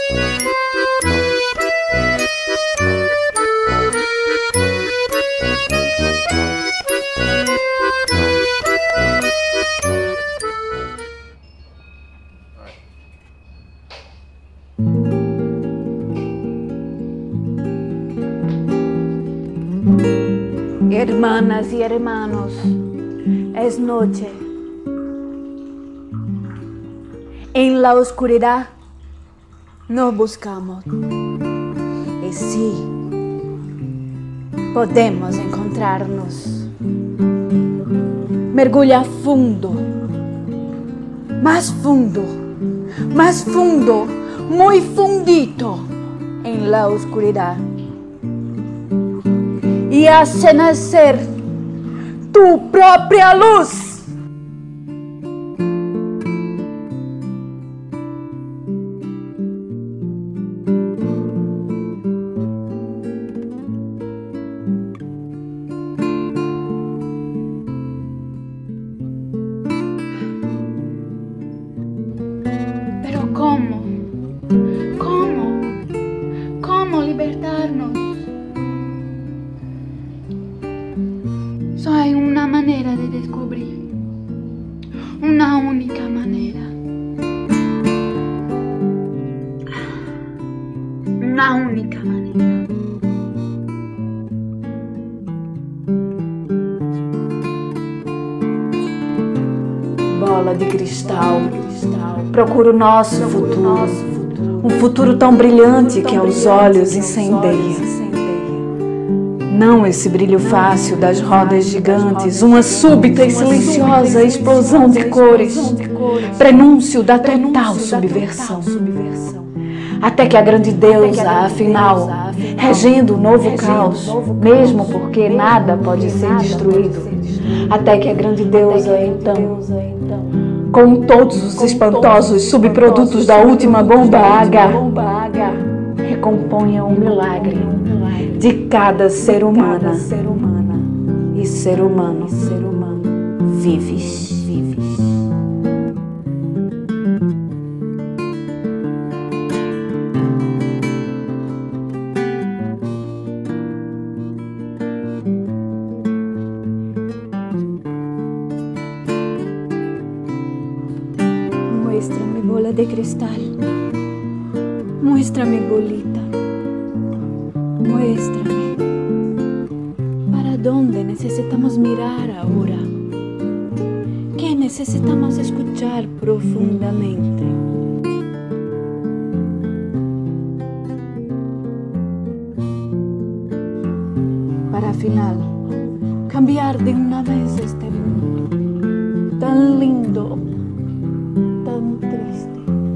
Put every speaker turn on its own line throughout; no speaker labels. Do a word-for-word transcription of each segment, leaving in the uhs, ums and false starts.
Hermanas y hermanos, es noche. En la oscuridad nos buscamos. Y sí, podemos encontrarnos. Mergulha fundo, más fundo, más fundo, muy fundito en la oscuridad. Y hace nacer tu propia luz. Pero ¿cómo? ¿Cómo? ¿Cómo libertarnos? Só hay una manera de descubrir, una única manera, una única manera. Bola de cristal, procura o nosso futuro, um futuro tão brilhante que aos olhos incendeia. Não esse brilho fácil das rodas gigantes, uma súbita e silenciosa explosão de cores, prenúncio da total subversão. Até que a grande deusa, afinal, regendo o novo caos, mesmo porque nada pode ser destruído, até que a grande deusa, então, com todos os espantosos subprodutos da última bomba H, recomponha o milagre de cada ser humana e ser humano vives. Muéstrame, bola de cristal. Muéstrame, bolita. Muéstrame. ¿Para dónde necesitamos mirar ahora? ¿Qué necesitamos escuchar profundamente? Para final, cambiar de una vez este mundo tan lindo, tan triste.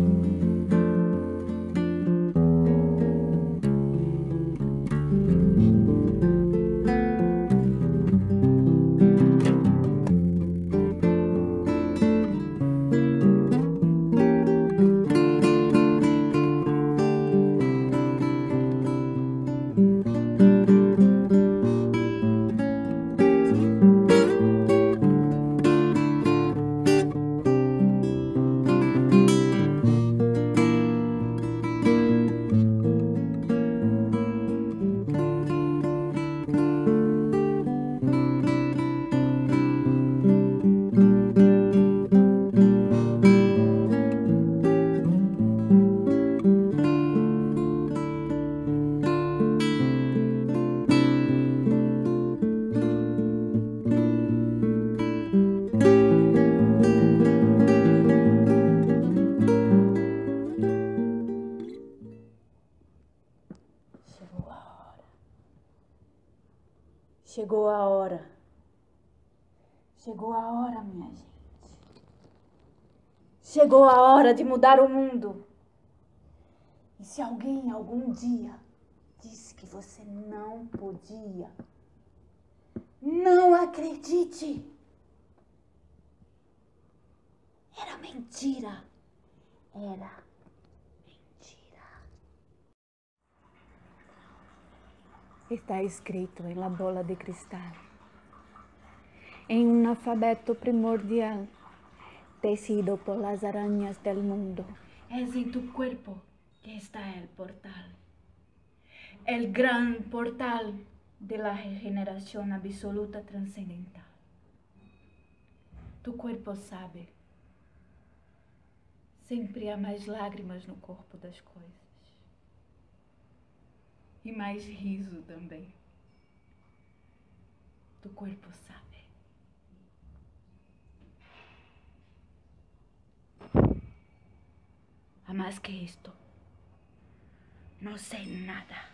Chegou a hora. Chegou a hora, minha gente. Chegou a hora de mudar o mundo. E se alguém algum dia disse que você não podia, não acredite. Era mentira. Era está escrito en la bola de cristal, en un alfabeto primordial, tecido por las arañas del mundo. Es en tu cuerpo,
que está el portal, el gran portal de la regeneración absoluta trascendental. Tu cuerpo sabe. Sempre há mais lágrimas no corpo das coisas. E mais riso também. Tu cuerpo sabe. A más que esto, no sé nada.